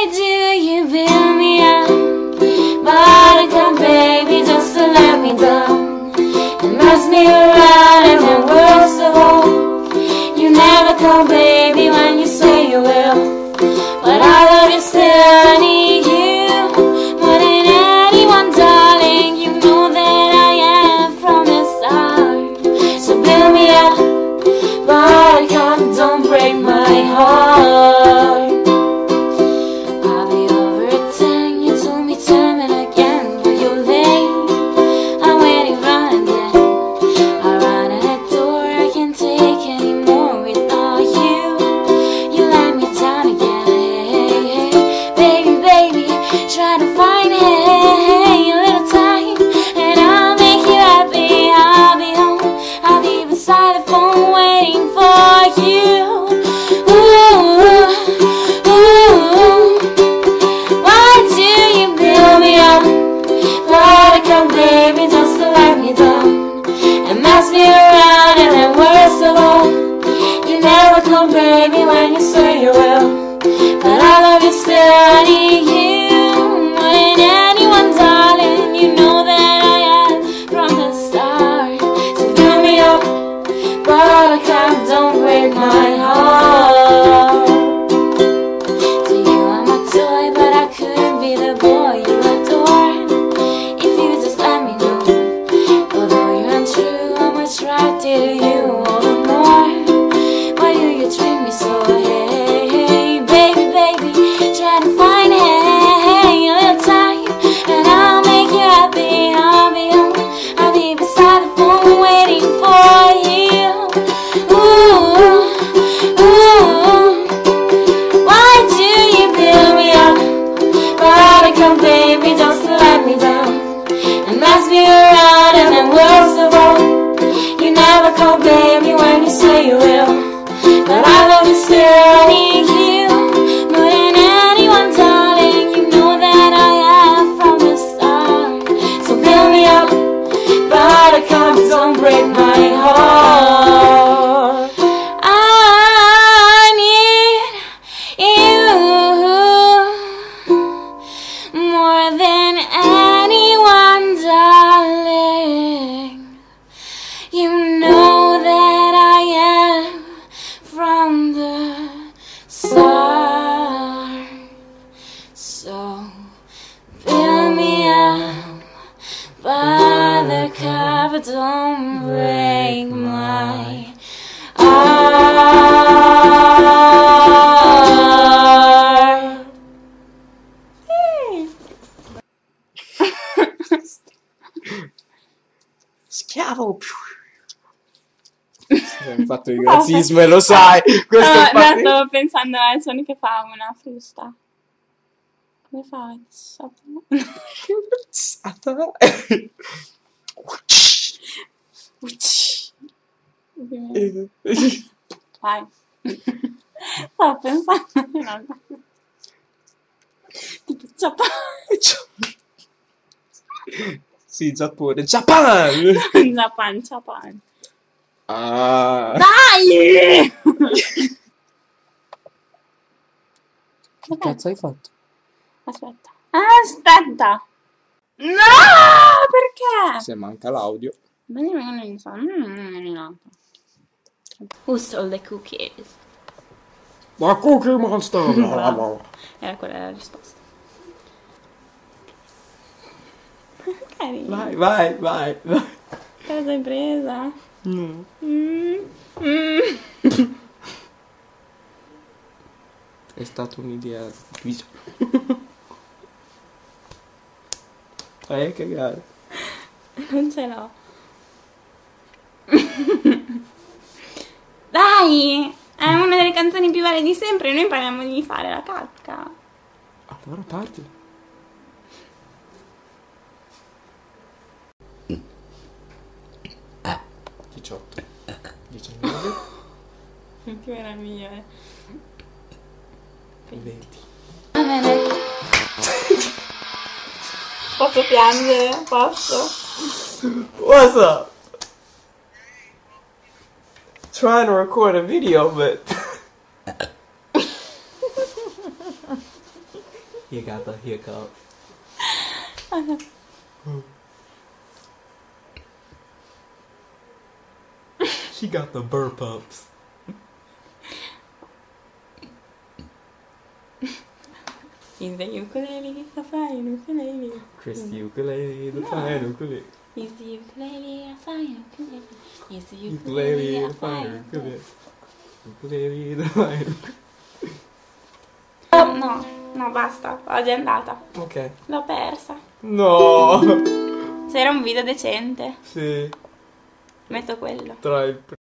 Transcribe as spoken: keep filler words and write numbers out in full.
Why do you build me up? Buttercup baby, just to let me down and mess me around, and then worst of all, you never come baby when you say you will. But I love you still, I need you more than anyone, darling. You know that I am from the start. So build me up, buttercup, don't break my heart. I'll be over at ten, you told me time and again, but you're late. I'm waiting running then. I run at that door, I can't take anymore without you. You let me down again. Try to find hey, a little time, and I'll make you happy. I'll be home, I'll be beside the phone waiting for you. Ooh, ooh, why do you build me up? Buttercup baby, just to let me down and mess me around, and then worst of all, you never come baby when you say you will. But I love you still, I need you. Buttercup, don't break my heart. To you I'm a toy, but I couldn't be the boy you adore if you just let me know. Although you're untrue, I'm attracted to you all the more. Why do you treat me so? Hey, hey, baby, baby, try to find hey, a little time, and I'll make you happy. I'll be home, I'll be beside the phone waiting for you. Baby, just to let me down and mess me around, and then worst of all, you never call baby when you say you will. But I love you still, I need you more than anyone, darling. You know that I am from the start. So build me up, buttercup, don't break my heart. I need you more than anyone, darling. You know that I am from the start. So build me up, buttercup, don't break my heart. Schiavo. Hai fatto il razzismo e lo sai. Questo No, è no, fatto... stavo pensando ai suoni che fa una frusta. Come fa? Vai. Stavo pensando no. Tipo Japan. Sì, Giappone. Japan! Japan, Japan. Ah. Dai! Che cazzo hai fatto? Aspetta. Aspetta! No! Perché? Se manca l'audio. Who stole the cookies? Ma Cookie Monster! Era quella la risposta. Carino. Vai, vai, vai, vai. Cosa hai presa? No. Mm. Mm. È stata un'idea. Vai a cagare. Non ce l'ho. Dai! È una delle canzoni più belle di sempre. Noi parliamo di fare la cacca. Allora parti. diciotto. diciannove. Il tuo era il migliore. venti. Va bene. Posso piangere? Posso? What's up? Trying to record a video, but You got the hiccup. She got the burp ups. Is the ukulele a fine ukulele? Chris the ukulele, the No. fine ukulele. Is the ukulele a fine ukulele? Is the Ukulele, ukulele a the fine fine ukulele? ukulele. Ukulele, the fine ukulele. Oh, no, no, basta, oggi è andata. Ok. L'ho persa. No! Se era un video decente, Sì, metto quello. tra il